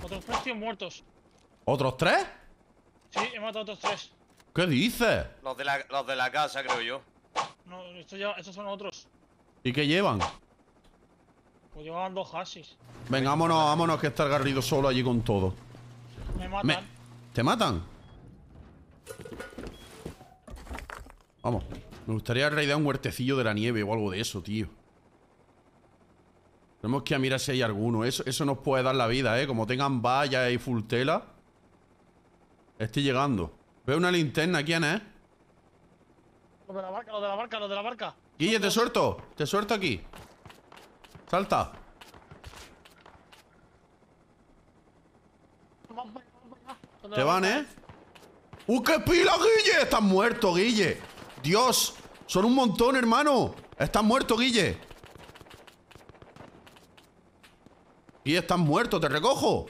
Otros 3 tíos muertos. ¿Otros 3? Sí, he matado a otros 3. ¿Qué dices? Los de la casa, creo yo. No, estos son otros. ¿Y qué llevan? Pues llevaban 2 hashes. Venga, vámonos, que está el Garrido solo allí con todo. Me matan. ¿Te matan? Vamos. Me gustaría raidear un huertecillo de la nieve o algo de eso, tío. Tenemos que ir a mirar si hay alguno. Eso nos puede dar la vida, ¿eh? Como tengan vallas y full tela. Estoy llegando. Veo una linterna. ¿Quién es? Los de la barca, los de la barca, los de la barca. Guille, te suelto. Te suelto aquí. Salta. Te van, ¿eh? ¡Qué pila, Guille! Estás muerto, Guille. Dios. Son un montón, hermano. Estás muerto, Guille. Guille, estás muerto. Te recojo.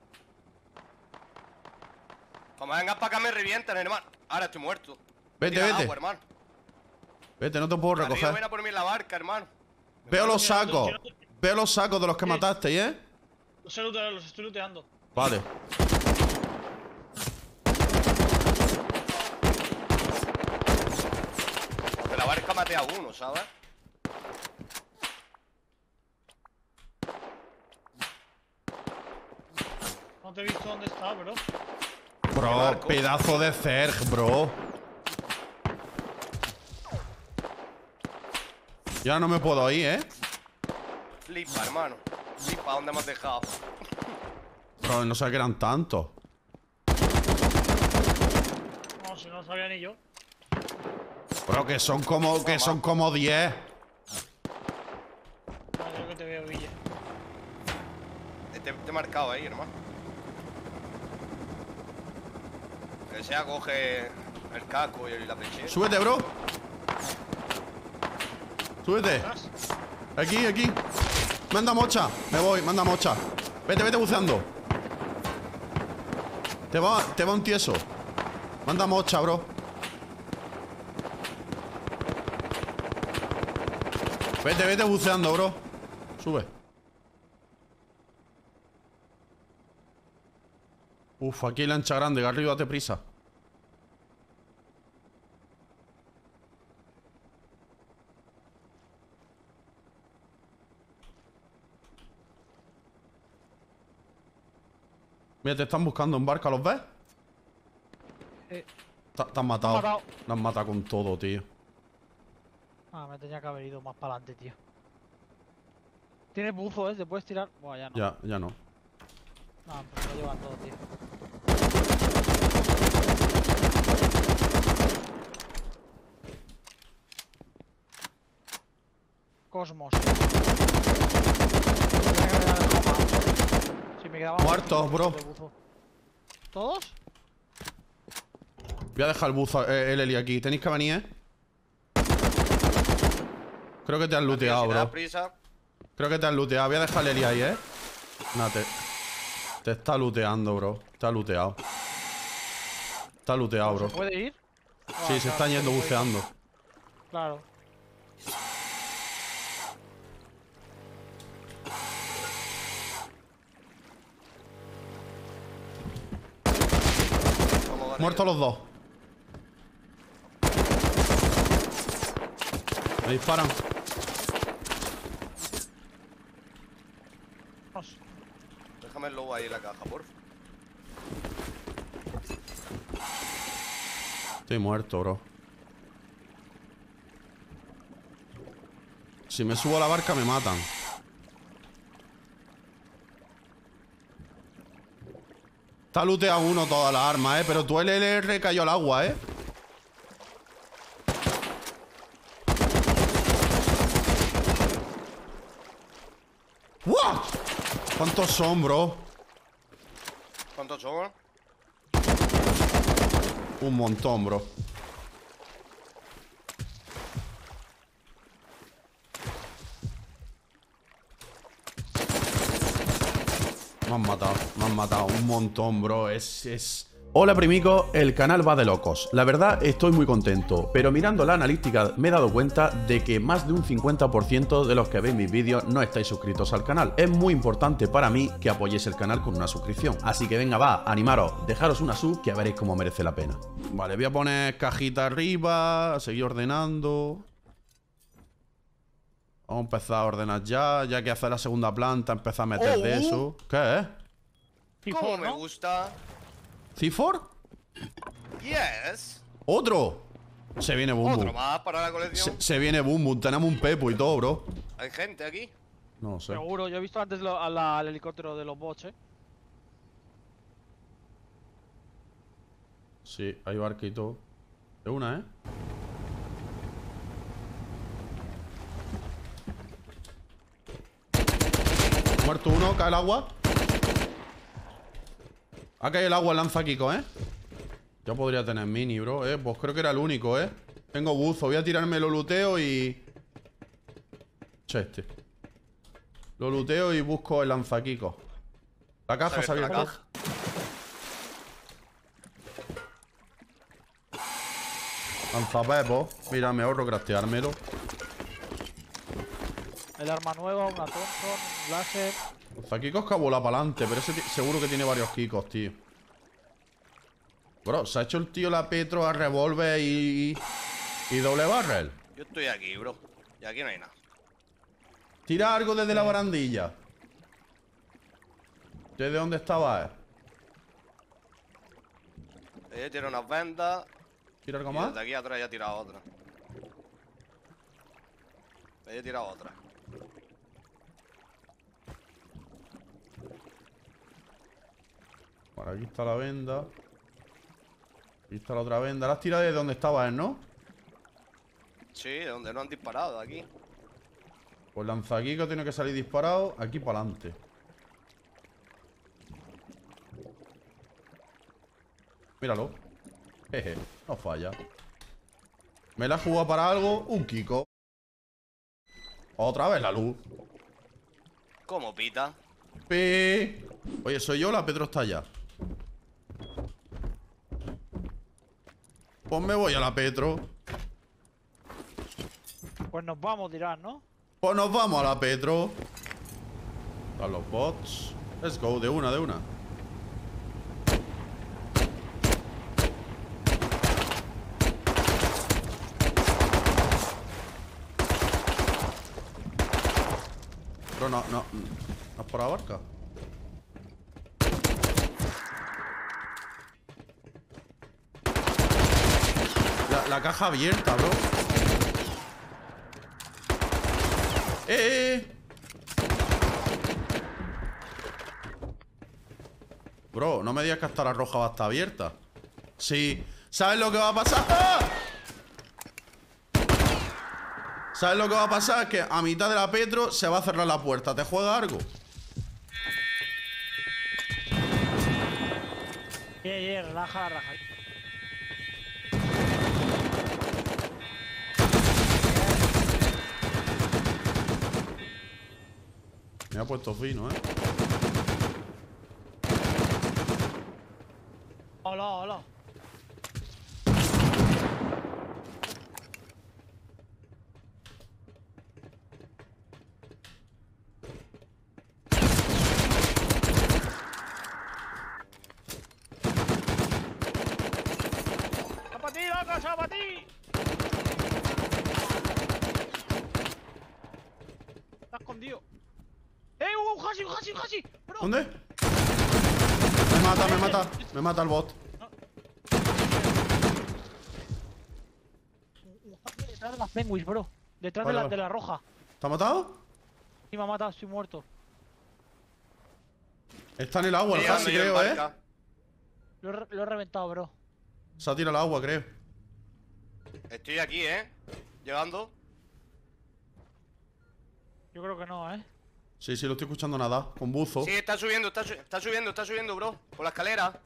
Como vengas para acá me revientan, hermano. Ahora estoy muerto. Vete, Tira vete. agua, hermano. Vete, no te puedo Arriba, recoger. ven a por mí en la barca, hermano. Veo los sacos. Veo los sacos de los que mataste, ¿eh? Los estoy looteando. Vale. De la barca maté a uno, ¿sabes? No te he visto dónde está, bro. Bro, pedazo de Zerg, bro. Ya no me puedo ir, ¿eh? Flipa, hermano. Flipa, ¿dónde hemos dejado? Bro, no sé que eran tantos. No, si no lo sabía ni yo. Bro, que son como 10. Vale, creo que te veo, Guille. Te he marcado ahí, hermano. Que sea, coge el casco y la pechera. Súbete, bro. Súbete. ¿Estás? Aquí. Manda mocha. Me voy, manda mocha. Vete buceando. Te va un tieso. Manda mocha, bro. Vete buceando, bro. Sube. Uf, aquí hay lancha grande. Garrido, date prisa. Mira, te están buscando en barca, ¿los ves? Te han matado. Me han matado. Te han matado con todo, tío. Ah, me tenía que haber ido más para adelante, tío. Tienes buzo, ¿eh? ¿Te puedes tirar? Buah, ya no. Ya no. No, pues lo llevan todo, tío. Cosmos. Si me quedaba Muertos, bro. de buzo. ¿Todos? Voy a dejar el buzo, el Eli aquí. Tenéis que venir, ¿eh? Creo que te han looteado, Si te das bro. prisa. Creo que te han looteado. Voy a dejar el Eli ahí, ¿eh? Nah, te está looteando, bro. Está looteado. Está looteado, bro. ¿Se puede ir? Sí, Ah, se claro, están yendo puede ir. buceando. Claro. Muertos los dos. Me disparan. Vamos. Déjame el lobo ahí en la caja, por favor. Estoy muerto, bro. Si me subo a la barca me matan. Está looteado uno todas las armas, pero tu LLR cayó al agua, ¡Wow! ¿Cuántos son, bro? ¿Cuántos son? Un montón, bro. Me han matado un montón, bro. Hola primicos, el canal va de locos. La verdad estoy muy contento, pero mirando la analítica me he dado cuenta de que más de un 50% de los que veis mis vídeos no estáis suscritos al canal. Es muy importante para mí que apoyéis el canal con una suscripción. Así que venga va, animaros, dejaros una sub que veréis cómo merece la pena. Vale, voy a poner cajita arriba, seguir ordenando. Vamos a empezar a ordenar ya que hacer la segunda planta, empezar a meter de eso. ¿Qué es? ¿Cómo me gusta? ¿C4? Yes. ¡Otro! Se viene Boom Otro Boom. más para la colección. Se viene Boom Boom. Tenemos un Pepo y todo, bro. Hay gente aquí. No sé. Seguro, yo he visto antes al helicóptero de los bots, Sí, hay barquito. De una, ¿eh? Muerto uno, cae el agua. Ha caído el agua, el lanza Kiko, ¿eh? Yo podría tener mini, bro, pues creo que era el único, ¿eh? Tengo buzo, voy a tirarme lo luteo y... Che, lo luteo y busco el lanzaquico. La caja se ha abierto. La caja. Lanzapepo. Mira, me ahorro crafteármelo. El arma nueva, una Thompson, un láser. Lanzaquicos que ha volado para adelante, pero ese seguro que tiene varios kikos, tío. Bro, se ha hecho el tío la Petro a revólver y doble barrel. Yo estoy aquí, bro. Y aquí no hay nada. Tira algo desde la barandilla. ¿Desde dónde estaba? Tiene unas vendas. ¿Tira algo Y más? desde aquí atrás ya he tirado otra. He tirado otra. Bueno, aquí está la venda. Aquí está la otra venda. La has tirado desde donde estaba él, ¿no? Sí, de donde no han disparado, aquí. Pues lanzaquico tiene que salir disparado aquí para adelante. Míralo. Jeje, no falla. Me la he jugado para algo. Un Kiko. Otra vez la luz. ¿Cómo pita? Pi. Oye, soy yo, la Petro está allá. Pues me voy a la Petro. Pues nos vamos a tirar, ¿no? Pues nos vamos a la Petro. Están los bots. Let's go, de una, de una. Pero no es por la barca. La caja abierta, bro. Bro, no me digas que hasta la roja va a estar abierta. Sí. ¿Sabes lo que va a pasar? ¡Ah! ¿Sabes lo que va a pasar? Que a mitad de la Petro se va a cerrar la puerta. ¿Te juega algo? Relaja, raja. Me ha puesto fino, ¿eh? Hola, hola. ¡A ti, loco! ¡A ti! Está escondido. Un Hashi, bro. ¿Dónde? Me mata el bot. Detrás de las penguins, bro. Detrás Vale, de la roja. ¿Te ha matado? Sí, me ha matado, estoy muerto. Está en el agua, el Llegando Hasi, yo en creo, ¿eh? barca. Lo he reventado, bro. Se ha tirado al agua, creo. Estoy aquí, llegando. Yo creo que no, Sí, lo estoy escuchando nada. Con buzo. Sí, está subiendo, está subiendo, bro. Por la escalera.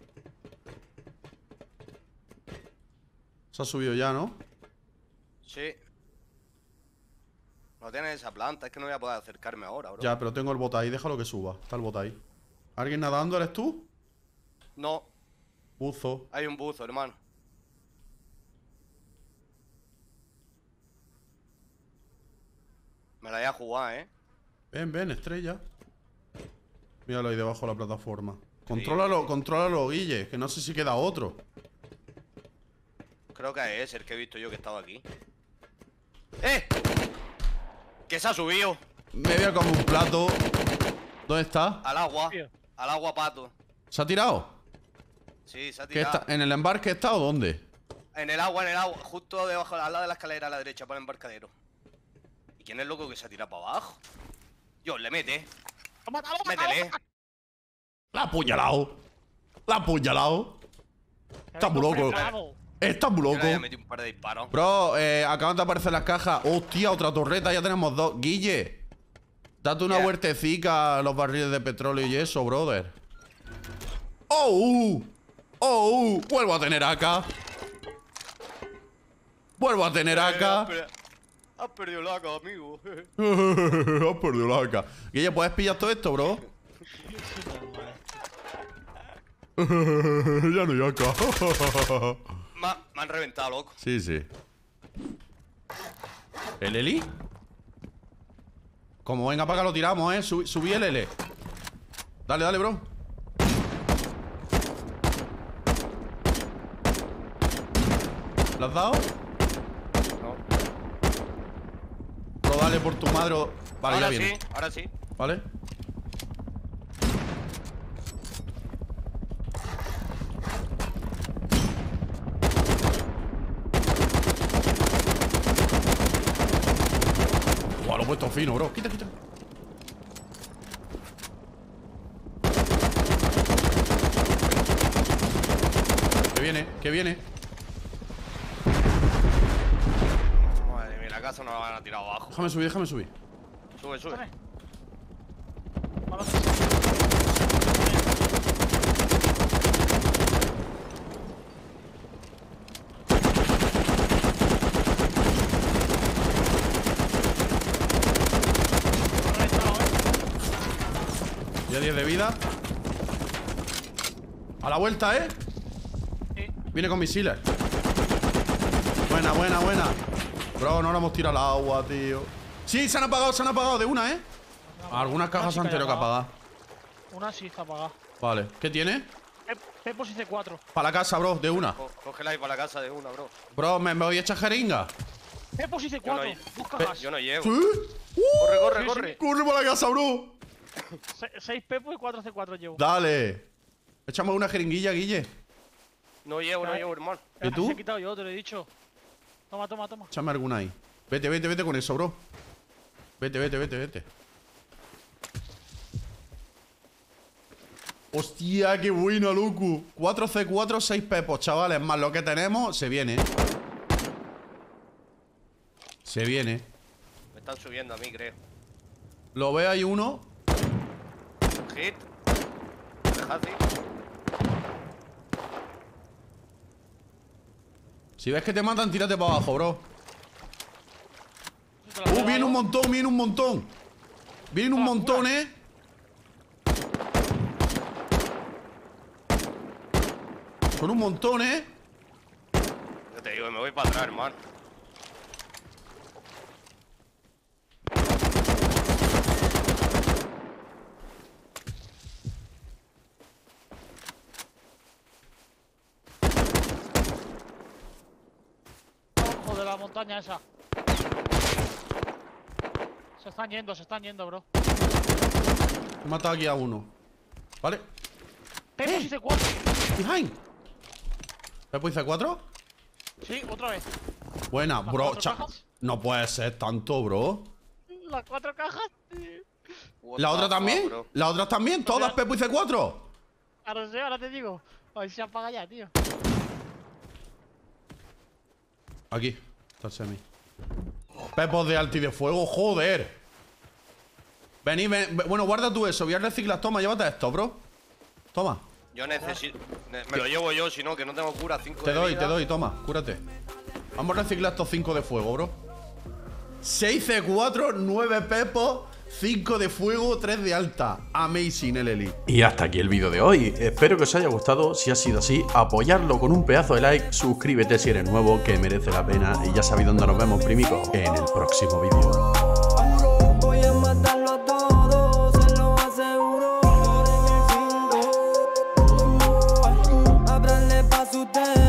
Se ha subido ya, ¿no? Sí. No tiene esa planta, es que no voy a poder acercarme ahora, bro. Ya, pero tengo el bot ahí. Déjalo que suba. Está el bot ahí. ¿Alguien nadando? ¿Eres tú? No. Buzo. Hay un buzo, hermano. Me la voy a jugar, Ven, ven, estrella. Míralo ahí debajo de la plataforma. Contrólalo, contrólalo, Guille. Que no sé si queda otro. Creo que es el que he visto yo que estaba aquí. ¡Eh! Que se ha subido Me voy a comer un plato. ¿Dónde está? al agua. Tío. Al agua, pato. ¿Se ha tirado? Sí, se ha ¿Qué tirado. está? ¿En el embarque está o dónde? En el agua, justo debajo, al lado de la escalera a la derecha, para el embarcadero. ¿Y quién es el loco que se ha tirado para abajo? Dios, le mete. Métele. La ha apuñalado. La ha apuñalado. Está muy loco. Bravo. Está muy Yo le había loco. metido un par de disparos. Bro, acaban de aparecer las cajas. Hostia, otra torreta, ya tenemos dos. Guille, date una Yeah. vueltecica a los barriles de petróleo y eso, brother. ¡Oh! ¡Oh! Vuelvo a tener acá. Vuelvo a tener acá. Has perdido la AK, amigo. Has perdido la acá. Guille, ¿puedes pillar todo esto, bro? Ya no hay acá. Me han reventado, loco. Sí, sí. ¿El Eli? Como venga para acá lo tiramos, subí el L. Dale, dale, bro. ¿Lo has dado? No. Bro, dale por tu madre. Vale, Ahora ya viene. sí, ahora sí. Vale. Buah, lo he puesto fino, bro. Quita, quita. Que viene, que viene. Madre mía, la casa no la van a tirar abajo. Déjame subir, déjame subir. Sube, sube. Dale. Vamos. Ya 10 de vida. A la vuelta, ¿eh? Sí. Viene con misiles. Buena, buena, buena. Bro, no lo hemos tirado al agua, tío. Sí, se han apagado de una, ¿eh? Algunas cajas se han tenido que apagar. Una sí está apagada. Vale, ¿qué tiene? Pepos y C4. Para la casa, bro, de una. Cógela ahí para la casa de una, bro. Bro, ¿me voy a echar jeringa? Pepos y Yo no C4. hay- Dos cajas. Yo no llevo. ¿Sí? Corre, corre, Sí, corre. ¡Corre para la casa, bro! 6 Pepos y 4 C4 llevo. Dale. Echamos una jeringuilla, Guille. No llevo, hermano. ¿Y tú? Se he quitado yo, te lo he dicho. Toma, toma, toma. Échame alguna ahí. Vete, vete, vete con eso, bro. Vete, vete, vete, vete. Hostia, qué buena, loco. 4 C4, 6 pepos, chavales. Más lo que tenemos, se viene. Se viene. Me están subiendo a mí, creo. Lo veo ahí uno. Hit. Dejad, sí. Si ves que te matan, tírate para abajo, bro. Te la Viene regalo. un montón, viene un montón. Viene un Ah, montón, cura. Son un montón, Yo te digo que me voy para atrás, hermano. Ojo de la montaña esa. Se están yendo, bro. He matado aquí a uno. ¿Vale? Pepos y C4. Behind. ¿Pepo hice 4? Sí, otra vez. Buena, ¿Las bro. 4 cajas? No puede ser tanto, bro. Las 4 cajas. What ¿La the otra fuck, también? bro. ¿La otra también? ¿Todas Pepo hice 4? Ahora sí, ahora te digo. A ver si se apaga ya, tío. Aquí. Está el semi. Pepos de alti de fuego, joder. Vení, ven. Bueno, guarda tú eso. Voy a reciclar. Toma, llévate esto, bro. Toma. Yo necesito. Me lo llevo yo, si no, que no tengo cura. 5 Te doy, toma. Cúrate. Vamos a reciclar estos 5 de fuego, bro. 6 C4, 9 pepos, 5 de fuego, 3 de alta. Amazing el Eli. Y hasta aquí el vídeo de hoy. Espero que os haya gustado. Si ha sido así, apoyarlo con un pedazo de like. Suscríbete si eres nuevo, que merece la pena. Y ya sabéis dónde nos vemos, primico, en el próximo vídeo. Voy a matarlo a todos, se lo aseguro. En el 5, ábranle pa' su